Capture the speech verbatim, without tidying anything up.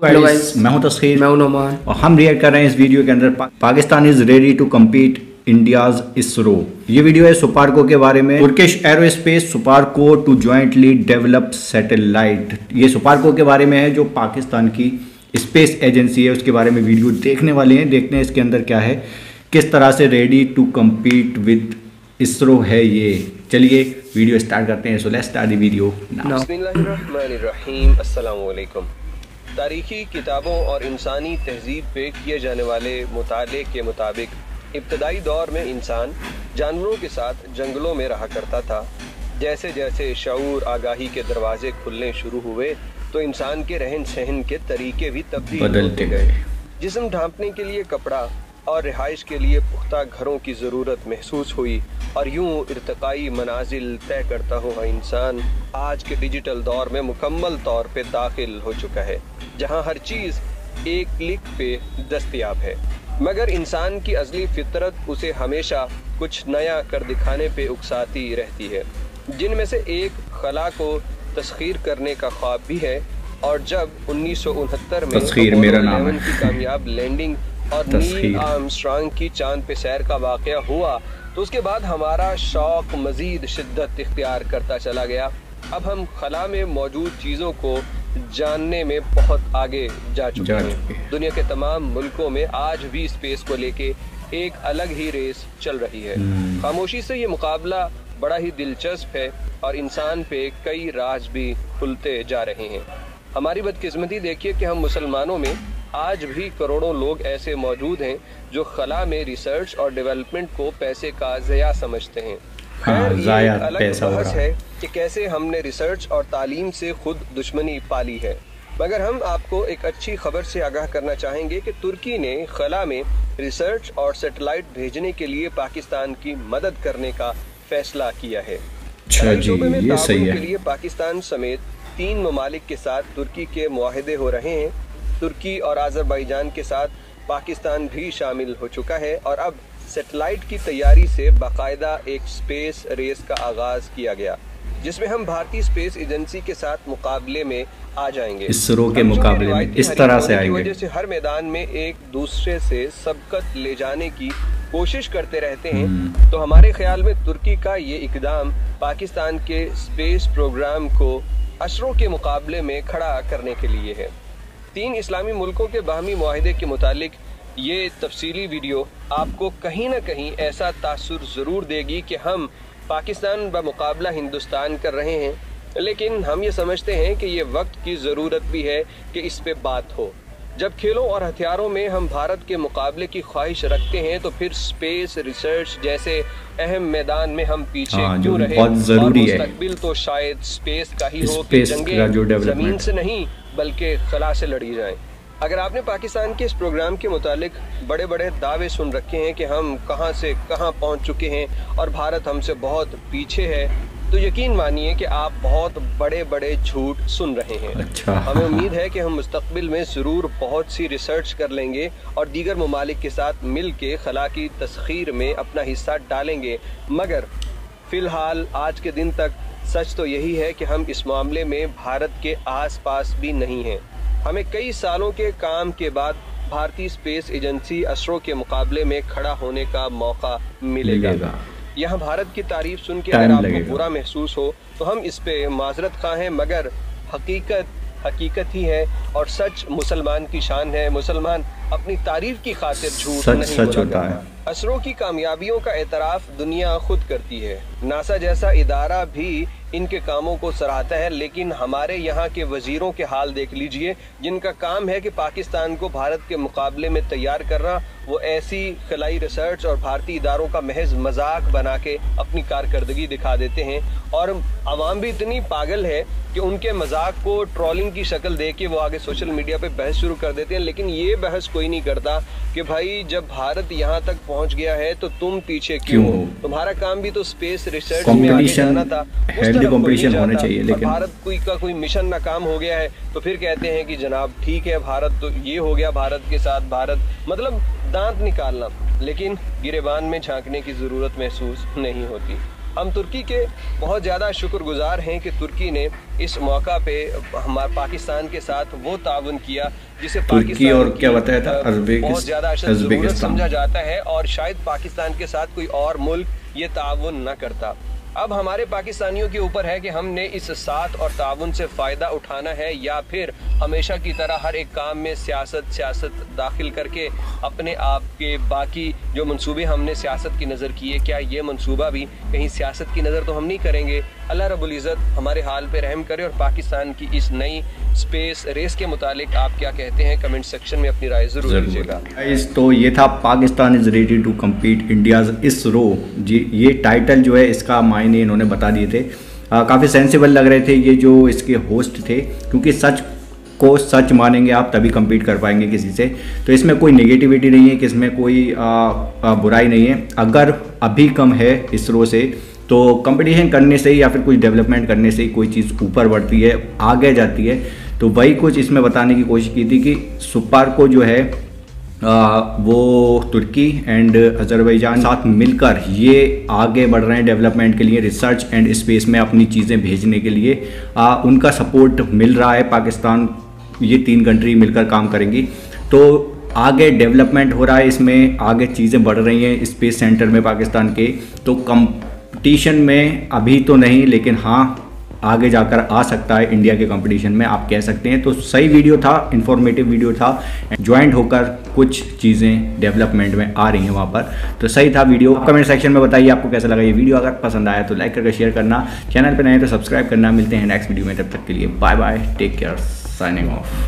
Hello guys, मैं हूं तस्खीर, मैं हूं नोमान और हम रिएक्ट कर रहे हैं इस वीडियो के अंदर पा, Pakistan is ready to compete India's ISRO. ये वीडियो है सुपारको के बारे में। Turkish aerospace SUPARCO to jointly develop satellite. ये सुपारको के बारे में है, जो पाकिस्तान की स्पेस एजेंसी है, उसके बारे में वीडियो देखने वाले हैं। देखते हैं इसके अंदर क्या है, किस तरह से ready to compete with ISRO है ये। चलिए वीडियो स्टार्ट करते हैं। So let's start the video now. बिस्मिल्लाहिर्रहमानिर्रहीम। अस्सलाम वालेकुम। तारीखी किताबों और इंसानी तहजीब पे किए जाने वाले मुताले के मुताबिक इब्तदाई दौर में इंसान जानवरों के साथ जंगलों में रहा करता था। जैसे जैसे शऊर आगाही के दरवाजे खुलने शुरू हुए तो इंसान के रहन सहन के तरीके भी तब्दील होते गए। जिस्म ढांपने के लिए कपड़ा और रिहाइश के लिए पुख्ता घरों की ज़रूरत महसूस हुई, और यूं इर्तकाई मनाजिल तय करता हुआ इंसान आज के डिजिटल दौर में मुकम्मल तौर पे दाखिल हो चुका है, जहां हर चीज़ एक क्लिक पे दस्तयाब है। मगर इंसान की अज़ली फितरत उसे हमेशा कुछ नया कर दिखाने पे उकसाती रहती है, जिनमें से एक खला को तस्खीर करने का ख्वाब भी है। और जब उन्नीस सौ उनहत्तर में अपोलो की कामयाब लैंडिंग और नील आर्मस्ट्रांग की चांद पे सैर का वाक़या हुआ, तो उसके बाद हमारा शौक मजीद शिद्दत इख्तियार करता चला गया। अब हम खला में मौजूद चीज़ों को जानने में बहुत आगे जा चुके हैं। दुनिया के तमाम मुल्कों में आज भी स्पेस को लेके एक अलग ही रेस चल रही है। खामोशी से ये मुकाबला बड़ा ही दिलचस्प है, और इंसान पे कई राज भी खुलते जा रहे हैं। हमारी बदकिस्मती देखिए कि हम मुसलमानों में आज भी करोड़ों लोग ऐसे मौजूद हैं जो खला में रिसर्च और डेवलपमेंट को पैसे का ज़या समझते हैं। हाँ, खैर, ये अलग बहस है कि कैसे हमने रिसर्च और तालीम से खुद दुश्मनी पाली है। मगर हम आपको एक अच्छी खबर से आगाह करना चाहेंगे कि तुर्की ने खला में रिसर्च और सैटेलाइट भेजने के लिए पाकिस्तान की मदद करने का फैसला किया है। अच्छा जी, ये सही है। के लिए पाकिस्तान समेत तीन ममालिक के साथ तुर्की के मुआहदे हो रहे हैं। तुर्की और आज़रबाईजान के साथ पाकिस्तान भी शामिल हो चुका है, और अब सैटेलाइट की तैयारी से बाकायदा एक स्पेस रेस का आगाज किया गया, जिसमें हम भारतीय स्पेस एजेंसी के साथ मुकाबले में आ जाएंगे। इसरो के मुकाबले में इस तरह से आएंगे। वजह से हर मैदान में एक दूसरे से सबकत ले जाने की कोशिश करते रहते हैं। तो हमारे ख्याल में तुर्की का ये इकदाम पाकिस्तान के स्पेस प्रोग्राम को असरों के मुकाबले में खड़ा करने के लिए है। तीन इस्लामी मुल्कों के बाहमी मुआहिदे के मुतालिक ये तफसीली वीडियो आपको कहीं ना कहीं ऐसा तासुर ज़रूर देगी कि हम पाकिस्तान ब मुकाबला हिंदुस्तान कर रहे हैं, लेकिन हम ये समझते हैं कि ये वक्त की ज़रूरत भी है कि इस पे बात हो। जब खेलों और हथियारों में हम भारत के मुकाबले की ख्वाहिश रखते हैं, तो फिर स्पेस रिसर्च जैसे अहम मैदान में हम पीछे हाँ, क्यों रहे। बहुत ज़रूरी है। मुस्तकबिल तो शायद स्पेस का ही हो कि जंगें ज़मीन से नहीं बल्कि खला से लड़ी जाएं। अगर आपने पाकिस्तान के इस प्रोग्राम के मुतालिक बड़े बड़े दावे सुन रखे हैं कि हम कहां से कहां पहुंच चुके हैं और भारत हमसे बहुत पीछे है, तो यकीन मानिए कि आप बहुत बड़े बड़े झूठ सुन रहे हैं। अच्छा। हमें उम्मीद है कि हम मुस्तकबिल में ज़रूर बहुत सी रिसर्च कर लेंगे और दीगर ममालिक के साथ मिल के खला की तस्खीर में अपना हिस्सा डालेंगे। मगर फ़िलहाल आज के दिन तक सच तो यही है कि हम इस मामले में भारत के आसपास भी नहीं हैं। हमें कई सालों के काम के बाद भारतीय स्पेस एजेंसी असरों के मुकाबले में खड़ा होने का मौका मिलेगा, मिलेगा। यहाँ भारत की तारीफ सुन के अगर आपको बुरा महसूस हो तो हम इस पे माजरत खा हैं, मगर हकीकत हकीकत ही है, और सच मुसलमान की शान है। मुसलमान अपनी तारीफ की खातिर झूठ नहीं बोलता है। असरों की कामयाबियों का एतराफ़ दुनिया खुद करती है। नासा जैसा इदारा भी इनके कामों को सराहता है, लेकिन हमारे यहाँ के वजीरों के हाल देख लीजिए, जिनका काम है कि पाकिस्तान को भारत के मुकाबले में तैयार करना। वो ऐसी खलाई रिसर्च और भारतीय इदारों का महज मजाक बना के अपनी कारकर्दगी दिखा देते हैं, और आवाम भी इतनी पागल है कि उनके मजाक को ट्रोलिंग की शक्ल दे के वो आगे सोशल मीडिया पे बहस शुरू कर देते हैं। लेकिन ये बहस कोई नहीं करता कि भाई जब भारत यहाँ तक पहुँच गया है तो तुम पीछे क्यों हो? तुम्हारा काम भी तो स्पेस रिसर्च में आगे जाना था। कंपटीशन होने चाहिए, लेकिन भारत कोई का कोई मिशन नाकाम हो गया है तो फिर कहते हैं कि जनाब ठीक है, भारत तो ये हो गया, भारत के साथ भारत, मतलब दांत निकालना। लेकिन गिरेबान में झांकने की जरूरत महसूस नहीं होती। हम तुर्की के बहुत ज़्यादा शुक्रगुजार हैं कि तुर्की ने इस मौका पे हमारे पाकिस्तान के साथ वो ताउन किया जिसे पाकिस्तान और क्या बताया था, बहुत ज़्यादा ज़रूरत समझा जाता है और शायद पाकिस्तान के साथ कोई और मुल्क ये ताउन न करता। अब हमारे पाकिस्तानियों के ऊपर है कि हमने इस साथ और ताउन से फ़ायदा उठाना है या फिर हमेशा की तरह हर एक काम में सियासत सियासत दाखिल करके अपने आप के बाकी जो मंसूबे हमने सियासत की नज़र किए, क्या ये मंसूबा भी कहीं सियासत की नज़र तो हम नहीं करेंगे। अल्लाह रब्बुल इज़्ज़त हमारे हाल पे रहम करे और पाकिस्तान की इस नई स्पेस रेस के मुतालिक आप क्या कहते हैं, कमेंट सेक्शन में अपनी राय ज़रूर दीजिएगा। तो ये था Pakistan is ready to compete India's ISRO जी, ये टाइटल जो है इसका मायने इन्होंने बता दिए थे। काफ़ी सेंसिबल लग रहे थे ये जो इसके होस्ट थे, क्योंकि सच को सच मानेंगे आप तभी कम्पीट कर पाएंगे किसी से। तो इसमें कोई नेगेटिविटी नहीं है कि इसमें कोई आ, आ, बुराई नहीं है। अगर अभी कम है इसरो से तो कंपटीशन करने से ही या फिर कुछ डेवलपमेंट करने से ही कोई चीज़ ऊपर बढ़ती है, आगे जाती है। तो वही कुछ इसमें बताने की कोशिश की थी कि सुपारको जो है आ, वो तुर्की एंड अजरबैजान साथ मिलकर ये आगे बढ़ रहे हैं डेवलपमेंट के लिए, रिसर्च एंड स्पेस में अपनी चीज़ें भेजने के लिए। आ, उनका सपोर्ट मिल रहा है पाकिस्तान, ये तीन कंट्री मिलकर काम करेंगी तो आगे डेवलपमेंट हो रहा है, इसमें आगे चीज़ें बढ़ रही हैं स्पेस सेंटर में पाकिस्तान के। तो कंपटीशन में अभी तो नहीं, लेकिन हाँ आगे जाकर आ सकता है इंडिया के कंपटीशन में, आप कह सकते हैं। तो सही वीडियो था, इन्फॉर्मेटिव वीडियो था, ज्वाइंट होकर कुछ चीज़ें डेवलपमेंट में आ रही हैं वहाँ पर। तो सही था वीडियो। कमेंट सेक्शन में बताइए आपको कैसा लगा ये वीडियो। अगर पसंद आया तो लाइक करके शेयर करना, चैनल पर नए तो सब्सक्राइब करना। मिलते हैं नेक्स्ट वीडियो में, तब तक के लिए bye bye, take care, signing of.